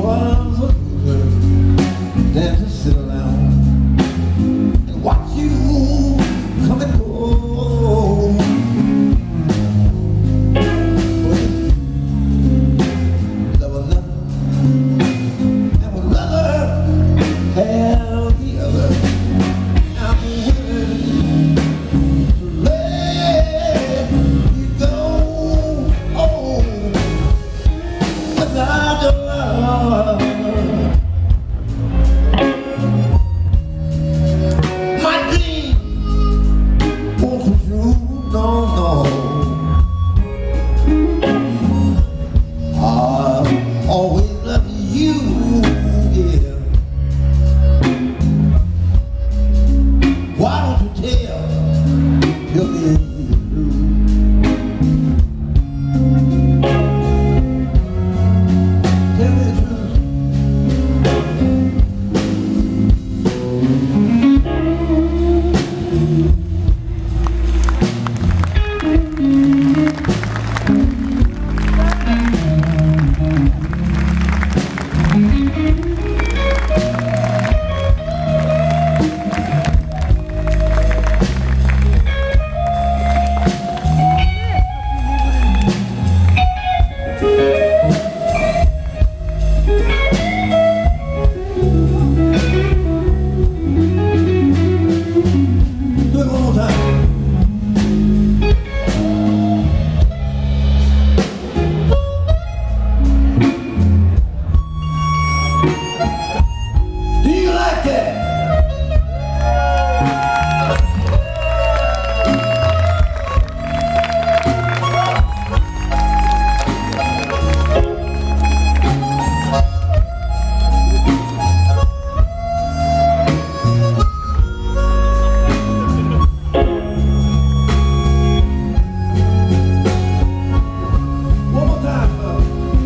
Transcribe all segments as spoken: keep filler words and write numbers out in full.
was a loser than to sit around and watch you come and go. Love another and would rather have the other. I'm willing to let you go. Oh, without your love, my dream won't come true. No, no. I'll always love you, yeah. Why don't you tell, tell me the truth? Tell me the truth. Do it one more time. Do you like that? One more time, fellas.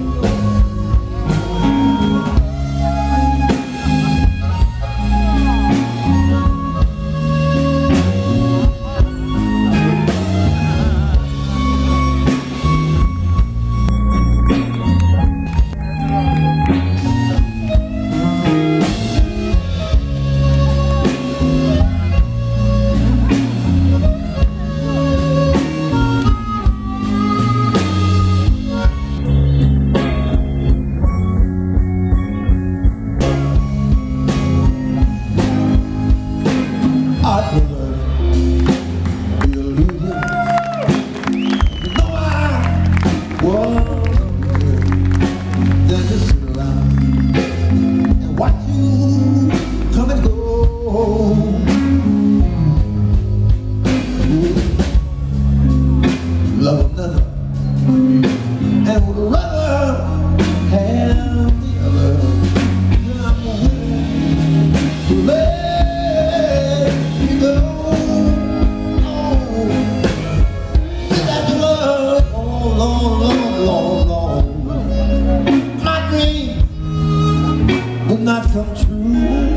I'd rather be a loser. You know I was good than to sit around and watch you come and go. Love another and would rather have the other. And I'm willing to let you go. Oh, without your love, oh Lord, Lord, Lord, Lord, my dream will not come true.